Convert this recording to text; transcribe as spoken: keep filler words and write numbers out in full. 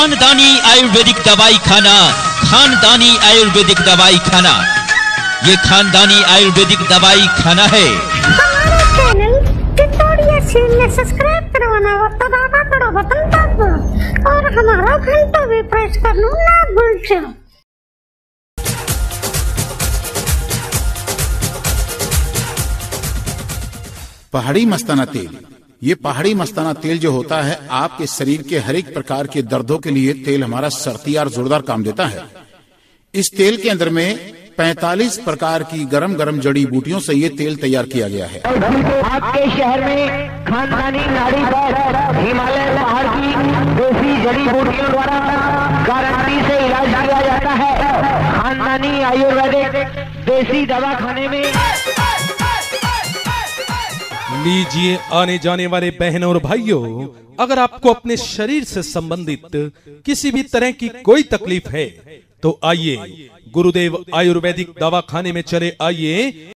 खानदानी आयुर्वेदिक दवाई खाना, खानदानी आयुर्वेदिक दवाई खाना, ये खानदानी आयुर्वेदिक दवाई खाना है। हमारे चैनल टिटोरिया सीन में सब्सक्राइब करवाना हो तो दबा करो बटन दबो और हमारा घंटा भी प्रेस करना ना भूलो। पहाड़ी मस्ताना तेल, ये पहाड़ी मस्ताना तेल जो होता है आपके शरीर के हर एक प्रकार के दर्दों के लिए तेल हमारा शर्ती और जोरदार काम देता है। इस तेल के अंदर में पैंतालीस प्रकार की गरम गरम जड़ी बूटियों से ये तेल तैयार किया गया है। आपके शहर में खानदानी नाड़ी पर हिमालय पहाड़ की देसी जड़ी बूटियों द्वारा गारंटी से इलाज किया जाता है। खानदानी आयुर्वेदिक देसी दवा खाने में लीजिए आने जाने वाले बहनों और भाइयों, अगर आपको अपने शरीर से संबंधित किसी भी तरह की कोई तकलीफ है तो आइए गुरुदेव आयुर्वेदिक दवाखाने में चले आइए।